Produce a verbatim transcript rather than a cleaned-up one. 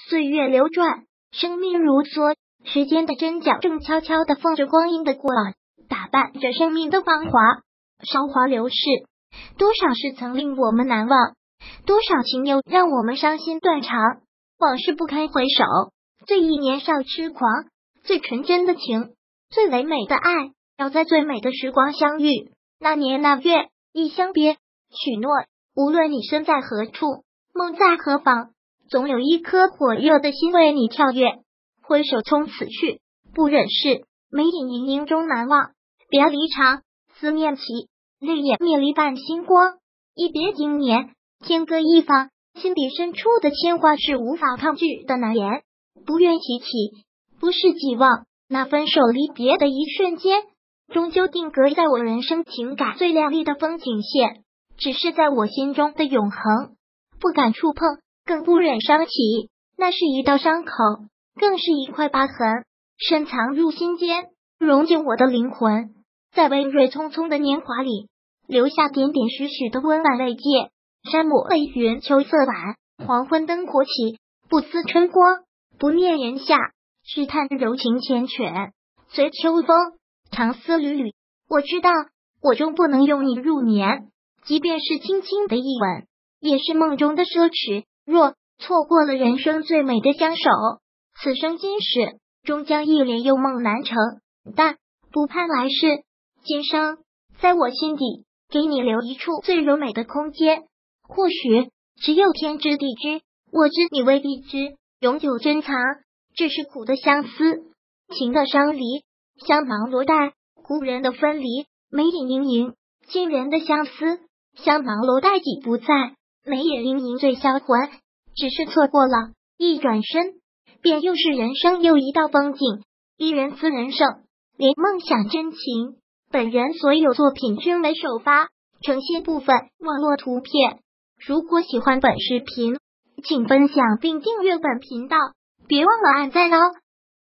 岁月流转，生命如梭，时间的针脚正悄悄地缝着光阴的过往，打扮着生命的芳华。韶华流逝，多少事曾令我们难忘，多少情又让我们伤心断肠。往事不堪回首，最忆年少痴狂，最纯真的情，最唯美的爱，要在最美的时光相遇。那年那月，一相别，许诺，无论你身在何处，梦在何方，总有一颗火热的心为你跳跃。挥手从此去，不忍释，眉影盈盈中难忘。别离长，思念起，泪眼灭离半星光。一别经年，天各一方，心底深处的牵挂是无法抗拒的难言。不愿提起，不是寄望，那分手离别的一瞬间，终究定格在我人生情感最亮丽的风景线，只是在我心中的永恒，不敢触碰，更不忍伤起。那是一道伤口，更是一块疤痕，深藏入心间，融进我的灵魂，在葳蕤匆匆的年华里，留下点点许许的温婉慰藉。山抹微云，秋色晚，黄昏灯火起，不思春光，不念炎夏，只叹柔情缱绻。随秋风，长思缕缕。我知道，我终不能拥你入眠，即便是轻轻的一吻，也是梦中的奢侈。若错过了人生最美的相守，此生今世终将一帘幽梦难成。但不盼来世，今生在我心底给你留一处最柔美的空间。或许只有天知地知，我知你未必知，永久珍藏只是苦的相思，情的伤离，香芒落带，故人的分离，眉影盈盈，亲人的相思，香芒落带已不在，眉眼盈盈最销魂。只是错过了，一转身便又是人生又一道风景。一人思人胜，连梦想真情，本人所有作品均为首发，呈现部分网络图片。如果喜欢本视频，请分享并订阅本频道，别忘了按赞哦。